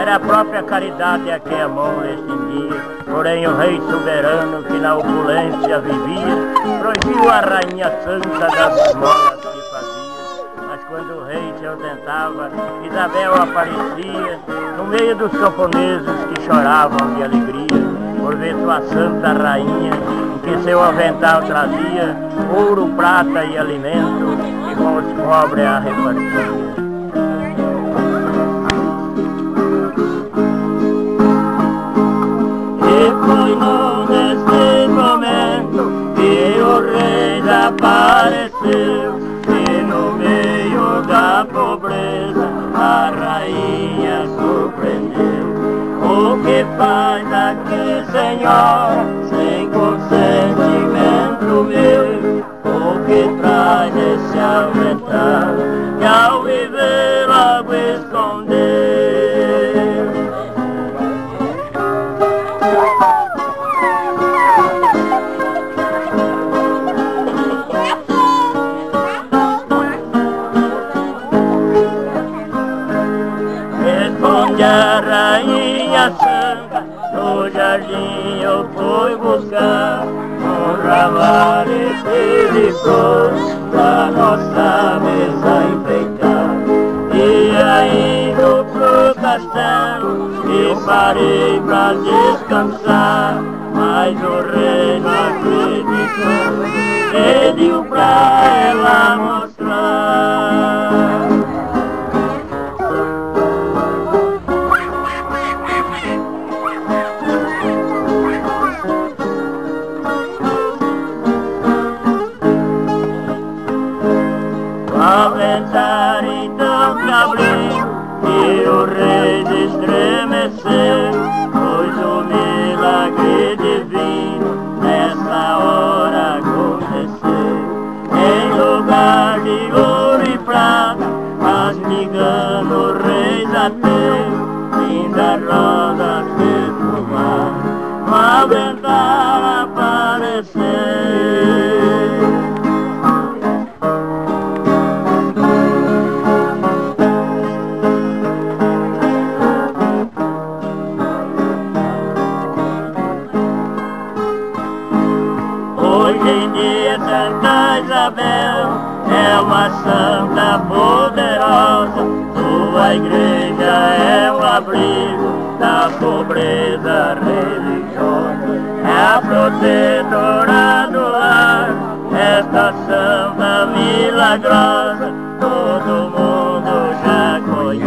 Era a própria caridade a que a mão lhe estendia. Porém o rei soberano que na opulência vivia proibiu a rainha santa das esmolas que fazia. Mas quando o rei se ausentava, Isabel aparecia no meio dos camponeses que choravam de alegria por ver sua santa rainha, em que seu avental trazia ouro, prata e alimento, e com os pobres a repartia. E foi neste momento que o rei apareceu, e no meio da pobreza a rainha surpreendeu. O que faz aqui, senhora, sem consentimento meu? O que traz esse avental que ao viver logo escondeu? Responde a rainha santa, no jardim eu fui buscar um ramalhete de flores pra nossa mesa enfeitar. E ainda pro castelo e parei pra descansar, mas o rei não acreditou, pediu pra ela mostrar. Aventar então que abriu, e o rei se estremeceu, pois o milagre divino nessa hora aconteceu. Em lugar de ouro e prata, mastigando o rei Zateu, linda rosa perfumada, no avental apareceu. Hoje em dia Santa Isabel é uma santa poderosa, sua igreja é um abrigo da pobreza religiosa, é a protetora do lar, esta santa milagrosa, todo mundo já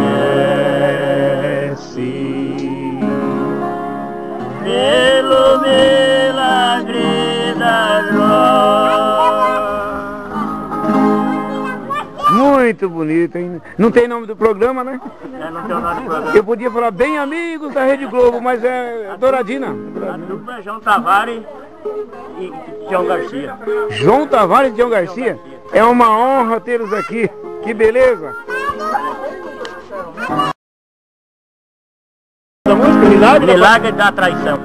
conhece. Pelo milagre da Muito bonito, hein? Não tem nome do programa, né? Não tem o nome do programa. Eu podia falar Bem Amigos da Rede Globo, mas é Douradina. A dupla é João Tavares e João Garcia. João Tavares e João Garcia? É uma honra tê-los aqui. Que beleza! A música Milagre da Traição.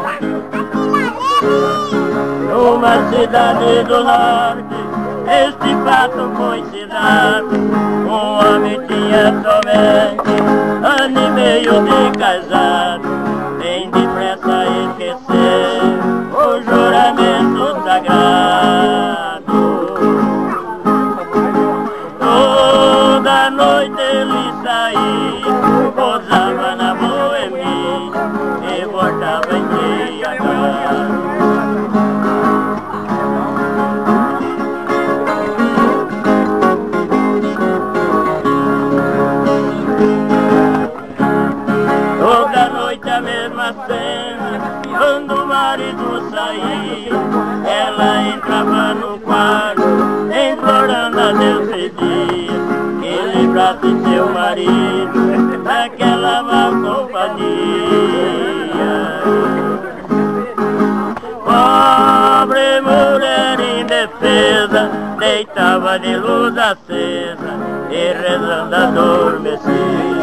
Numa cidade do norte, este fato foi citado. Um homem tinha somente ano e meio de casado, bem depressa esquecer o juramento sagrado. Toda noite ele saía, posava na boemia e voltava em dia claro. Toda noite a mesma cena, quando o marido saía, ela entrava no quarto, implorando a Deus pedia que livrasse seu marido daquela má companhia. Pobre mulher indefesa, deitava de luz acesa e rezando adormecia.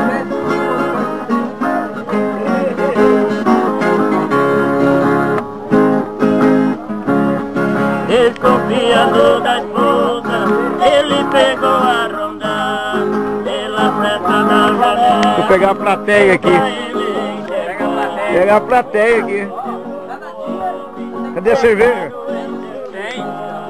Desconfiando da esposa, ele pegou a rondar pela fresta da janela. pegar a plateia aqui. Pegar a plateia aqui. Cadê a cerveja? Tem.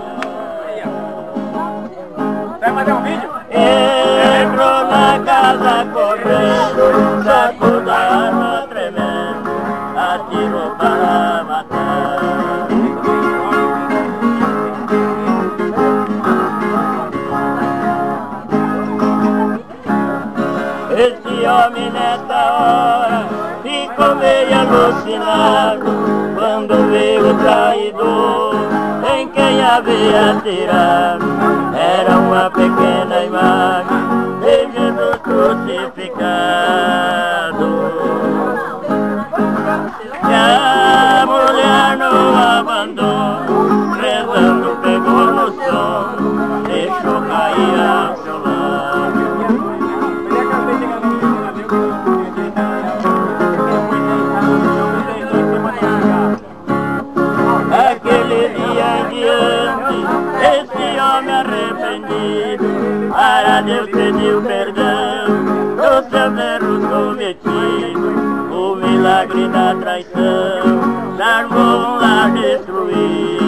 Vai fazer um vídeo? Entrou na casa correndo, sacou da arma tremendo, atirou para matar. Esse homem nessa hora ficou meio alucinado quando veio o traidor em quem havia atirado. Era uma pequena imagem de Jesus crucificado. E a mulher no abandono, rezando pegou no sono, deixou cair ao seu lado. Aquele dia em diante, esse homem arrependido para Deus pediu perdão dos seus erros cometidos. O milagre da traição salvou um lar destruído.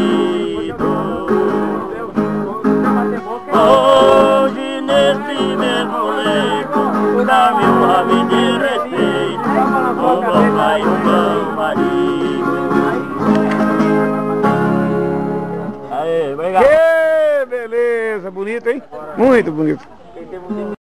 Hoje nesse mesmo leito dá-me um homem de respeito, um bom pai, um bom marido. Aê, obrigado. Que beleza, bonito, hein? Muito bonito.